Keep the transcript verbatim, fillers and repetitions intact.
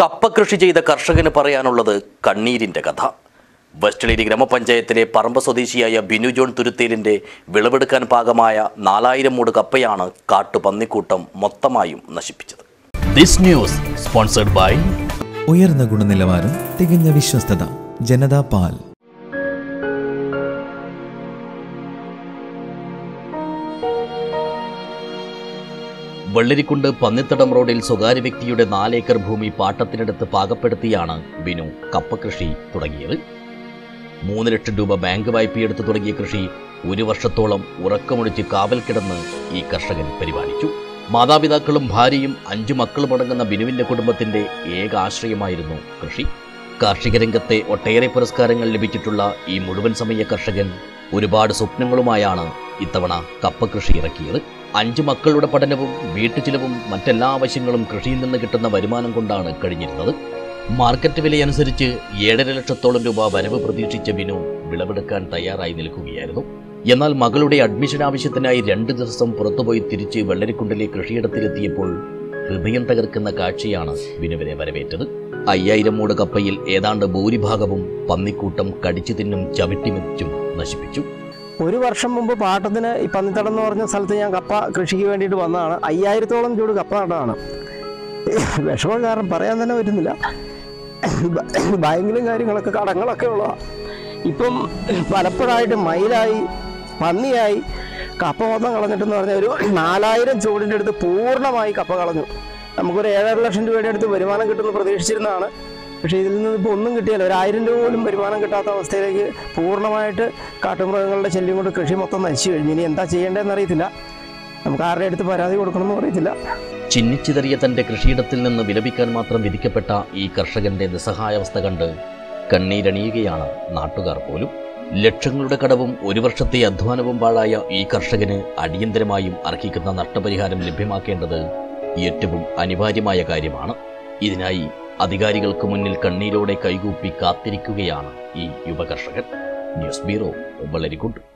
കപ്പ കൃഷി ചെയ്ത കർഷകന് പറയാനുള്ളത് കണ്ണീരിൻ്റെ കഥ. വെസ്റ്റ്ലേരി ഗ്രാമപഞ്ചായത്തിലെ പറമ്പ് സ്വദേശിയായ ബിനു ജോൺ തുരുത്തേലിൻ്റെ വിളവെടുക്കാൻ പാകമായ നാലായിരം മൂട് കപ്പയാണ് കാട്ടുപന്നിക്കൂട്ടം മൊത്തമായും നശിപ്പിച്ചത്. ദിസ് ന്യൂസ് സ്പോൺസർഡ് ബൈ ഉയർന്ന ഗുണനിലവാരം, തികഞ്ഞ വിശ്വസ്തത, ജനതാ പാൽ. വെള്ളരിക്കുണ്ട് പന്നിത്തടം റോഡിൽ സ്വകാര്യ വ്യക്തിയുടെ നാലേക്കർ ഭൂമി പാട്ടത്തിനെടുത്ത് പാകപ്പെടുത്തിയാണ് ബിനു കപ്പ കൃഷി തുടങ്ങിയത്. മൂന്ന് ലക്ഷം രൂപ ബാങ്ക് വായ്പയെടുത്ത് തുടങ്ങിയ കൃഷി ഒരു വർഷത്തോളം ഉറക്കമൊഴിച്ച് കാവൽ കിടന്ന് ഈ കർഷകൻ പരിപാലിച്ചു. മാതാപിതാക്കളും ഭാര്യയും അഞ്ചു മക്കളും അടങ്ങുന്ന ബിനുവിന്റെ കുടുംബത്തിന്റെ ഏക ആശ്രയമായിരുന്നു കൃഷി. കാർഷിക രംഗത്തെ ഒട്ടേറെ പുരസ്കാരങ്ങൾ ലഭിച്ചിട്ടുള്ള ഈ മുഴുവൻ സമയ കർഷകൻ ഒരുപാട് സ്വപ്നങ്ങളുമായാണ് ഇത്തവണ കപ്പ കൃഷി ഇറക്കിയത്. അഞ്ചു മക്കളുടെ പഠനവും വീട്ടുചിലവും മറ്റെല്ലാ ആവശ്യങ്ങളും കൃഷിയിൽ നിന്ന് കിട്ടുന്ന വരുമാനം കൊണ്ടാണ് കഴിഞ്ഞിരുന്നത്. മാർക്കറ്റ് വിലയനുസരിച്ച് ഏഴര ലക്ഷത്തോളം രൂപ വരവ് പ്രതീക്ഷിച്ച ബിനു വിളവെടുക്കാൻ തയ്യാറായി നിൽക്കുകയായിരുന്നു. എന്നാൽ മകളുടെ അഡ്മിഷൻ ആവശ്യത്തിനായി രണ്ട് ദിവസം പുറത്തുപോയി തിരിച്ച് വെള്ളരിക്കുണ്ടിലെ കൃഷിയിടത്തിലെത്തിയപ്പോൾ ഹൃദയം തകർക്കുന്ന കാഴ്ചയാണ് ബിനുവിനെ വരവേറ്റത്. അയ്യായിരം മൂട് കപ്പയിൽ ഏതാണ്ട് ഭൂരിഭാഗവും പന്നിക്കൂട്ടം കടിച്ചു തിന്നും ചവിട്ടിമെതിച്ചും നശിപ്പിച്ചു. ഒരു വർഷം മുമ്പ് പാട്ടത്തിന് ഈ പന്നിത്തടം എന്ന് പറഞ്ഞ സ്ഥലത്ത് ഞാൻ കപ്പ കൃഷിക്ക് വേണ്ടിയിട്ട് വന്നതാണ്. അയ്യായിരത്തോളം ചൂട് കപ്പ നട്ടതാണ്. വിഷമം കാരണം പറയാൻ തന്നെ പറ്റുന്നില്ല. ബാങ്കിലും കാര്യങ്ങളൊക്കെ കടങ്ങളൊക്കെ ഉള്ളതാണ്. ഇപ്പം പലപ്പോഴായിട്ട് മയിലായി പന്നിയായി കപ്പ മൊത്തം കളഞ്ഞിട്ടെന്ന് പറഞ്ഞാൽ ഒരു നാലായിരം ചൂടിൻ്റെ അടുത്ത് പൂർണ്ണമായി കപ്പ കളഞ്ഞു. നമുക്കൊരു ഏഴര ലക്ഷം രൂപയുടെ അടുത്ത് വരുമാനം കിട്ടുമെന്ന് പ്രതീക്ഷിച്ചിരുന്നതാണ്. പക്ഷേ ഇതിൽ നിന്ന് ഇപ്പോൾ ഒന്നും കിട്ടിയാൽ ഒരു ആയിരം രൂപ പോലും വരുമാനം കിട്ടാത്ത അവസ്ഥയിലേക്ക് പൂർണ്ണമായിട്ട് കാട്ടുമൃഗങ്ങളുടെ ശല്യം കൊണ്ട് കൃഷി മൊത്തം നശിച്ചു കഴിഞ്ഞു. ഇനി എന്താ ചെയ്യേണ്ടതെന്ന് അറിയത്തില്ല. നമുക്ക് ആരുടെ അടുത്ത് പരാതി കൊടുക്കണമെന്നും അറിയത്തില്ല. ചിന്നിച്ചിതറിയ തന്റെ കൃഷിയിടത്തിൽ നിന്ന് വിലപിക്കാൻ മാത്രം വിധിക്കപ്പെട്ട ഈ കർഷകന്റെ നിസ്സഹായാവസ്ഥ കണ്ട് കണ്ണീരണിയുകയാണ് നാട്ടുകാർ പോലും. ലക്ഷങ്ങളുടെ കടവും ഒരു വർഷത്തെ അധ്വാനവും പാഴായ ഈ കർഷകന് അടിയന്തരമായും അർഹിക്കുന്ന നഷ്ടപരിഹാരം ലഭ്യമാക്കേണ്ടത് ഏറ്റവും അനിവാര്യമായ കാര്യമാണ്. ഇതിനായി അധികാരികൾക്ക് മുന്നിൽ കണ്ണീരോടെ കൈകൂപ്പി കാത്തിരിക്കുകയാണ് ഈ യുവകർഷകൻ. News bureau, Vellarikundu.